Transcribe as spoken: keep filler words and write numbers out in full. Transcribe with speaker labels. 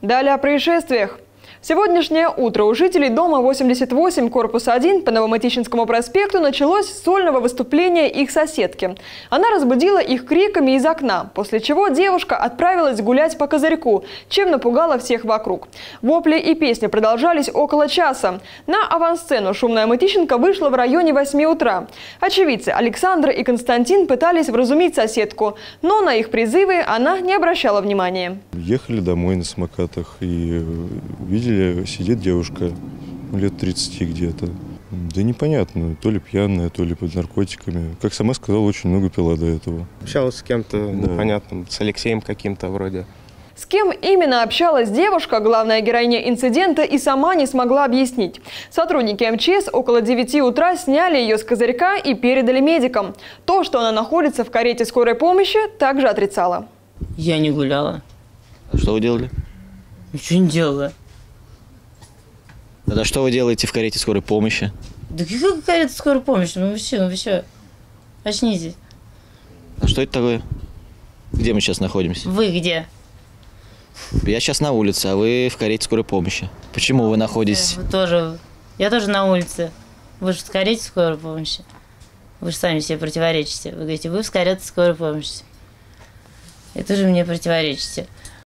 Speaker 1: Далее о происшествиях. Сегодняшнее утро у жителей дома восемьдесят восемь, корпус один по Новомытищинскому проспекту началось с сольного выступления их соседки. Она разбудила их криками из окна, после чего девушка отправилась гулять по Козырьку, чем напугала всех вокруг. Вопли и песни продолжались около часа. На авансцену шумная мытищенка вышла в районе восьми утра. Очевидцы Александр и Константин пытались вразумить соседку, но на их призывы она не обращала внимания.
Speaker 2: Ехали домой на самокатах и видели, сидит девушка лет тридцати где-то. Да непонятно, то ли пьяная, то ли под наркотиками. Как сама сказала, очень много пила до этого.
Speaker 3: Общалась с кем-то
Speaker 2: да.
Speaker 3: непонятным, с Алексеем каким-то вроде.
Speaker 1: С кем именно общалась девушка, главная героиня инцидента, и сама не смогла объяснить. Сотрудники эм че эс около девяти утра сняли ее с Козырька и передали медикам. То, что она находится в карете скорой помощи, также отрицала.
Speaker 4: Я не гуляла.
Speaker 5: А что вы делали?
Speaker 4: Ничего не делала.
Speaker 5: Тогда что вы делаете в карете скорой помощи?
Speaker 4: Да какая карета скорой помощи? Ну вы все, ну вы все. Очнитесь.
Speaker 5: А что это такое? Где мы сейчас находимся?
Speaker 4: Вы где?
Speaker 5: Я сейчас на улице, а вы в карете скорой помощи. Почему вы находитесь?
Speaker 4: Вы тоже. Я тоже на улице. Вы же в карете скорой помощи. Вы же сами себе противоречите. Вы говорите, вы в карете скорой помощи. И тоже мне противоречите.